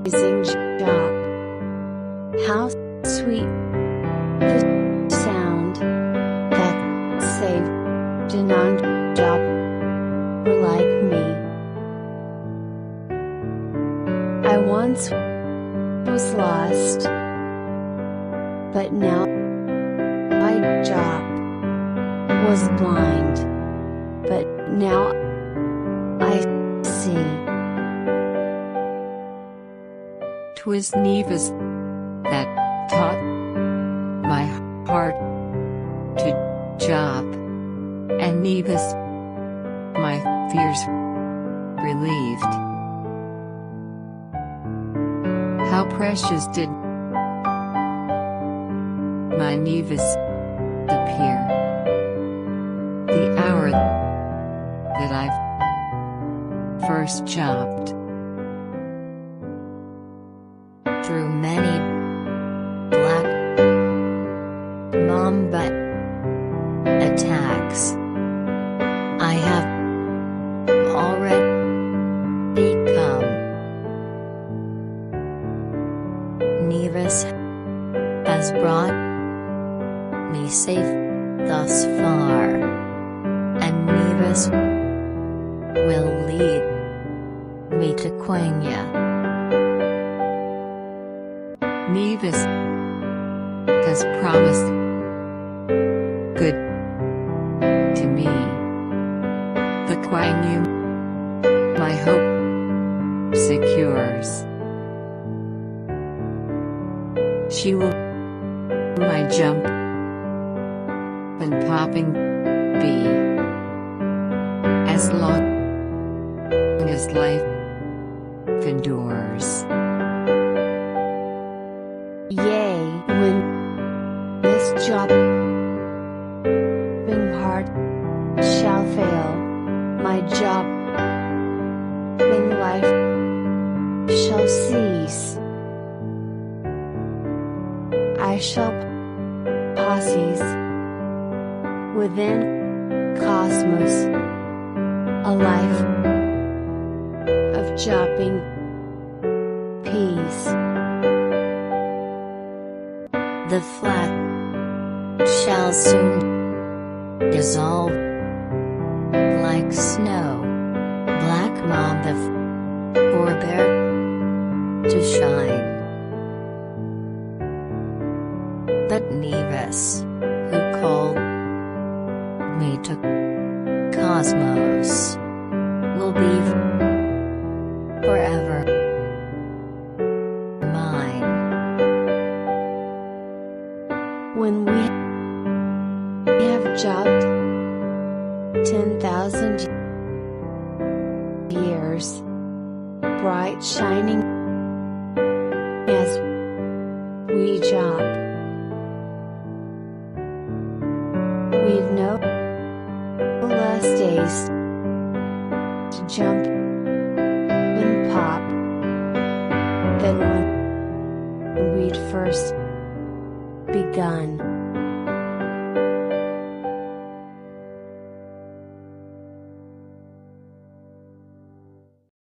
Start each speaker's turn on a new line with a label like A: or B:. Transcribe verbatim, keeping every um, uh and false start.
A: amazing job. How sweet the sound that saved a non-jobber like me. I once was lost, but now my job was blind, but now I see.
B: 'Twas Neva's that taught my heart to job, and Neva's my fears relieved. How precious did my Neva's appear, the hour that I first jobbed. Through many black mamba attacks, I have already come. Neva's has brought me safe thus far, and Neva's will lead me to Quenya. Neva's has promised good to me. The Quenya my hope secures. She will my jump and popping be, as long as life endures.
A: Yea, when this jobbing heart shall fail, my jobbing life shall cease. I shall posses within cosmos, a life of jobbing peace. The flat shall soon dissolve like snow. Black mamba forbear to shine. But Neva's, who called me to cosmos, will be forever mine. When we have jobbed ten thousand years, bright shining as we job, we've no less days to jump and pop than when we'd first begun.